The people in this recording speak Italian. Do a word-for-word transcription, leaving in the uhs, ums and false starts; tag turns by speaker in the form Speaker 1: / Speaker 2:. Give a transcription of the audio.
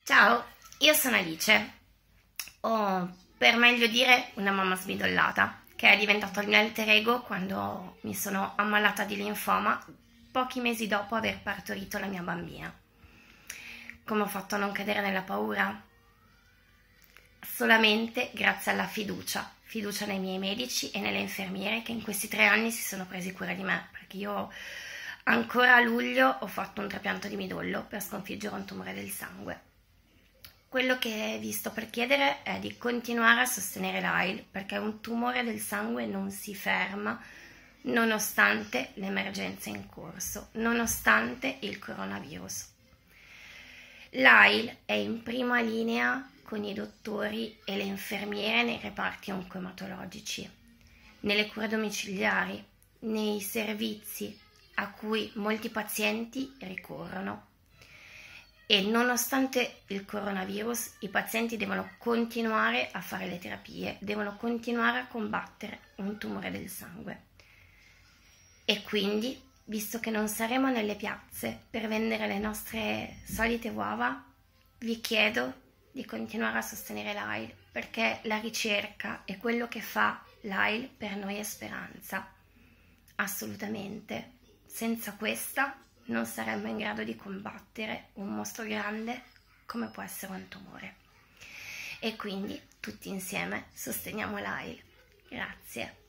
Speaker 1: Ciao, io sono Alice, o per meglio dire una mamma smidollata, che è diventato il mio alter ego quando mi sono ammalata di linfoma pochi mesi dopo aver partorito la mia bambina. Come ho fatto a non cadere nella paura? Solamente grazie alla fiducia, fiducia nei miei medici e nelle infermiere che in questi tre anni si sono presi cura di me, perché io ancora a luglio ho fatto un trapianto di midollo per sconfiggere un tumore del sangue. Quello che vi sto per chiedere è di continuare a sostenere l'A I L, perché un tumore del sangue non si ferma nonostante l'emergenza in corso, nonostante il coronavirus. L'A I L è in prima linea con i dottori e le infermiere nei reparti oncoematologici, nelle cure domiciliari, nei servizi a cui molti pazienti ricorrono. E nonostante il coronavirus, i pazienti devono continuare a fare le terapie, devono continuare a combattere un tumore del sangue. E quindi, visto che non saremo nelle piazze per vendere le nostre solite uova, vi chiedo di continuare a sostenere l'A I L, perché la ricerca è quello che fa l'A I L per noi è speranza. Assolutamente. Senza questa non saremmo in grado di combattere un mostro grande come può essere un tumore. E quindi tutti insieme sosteniamo l'A I L. Grazie.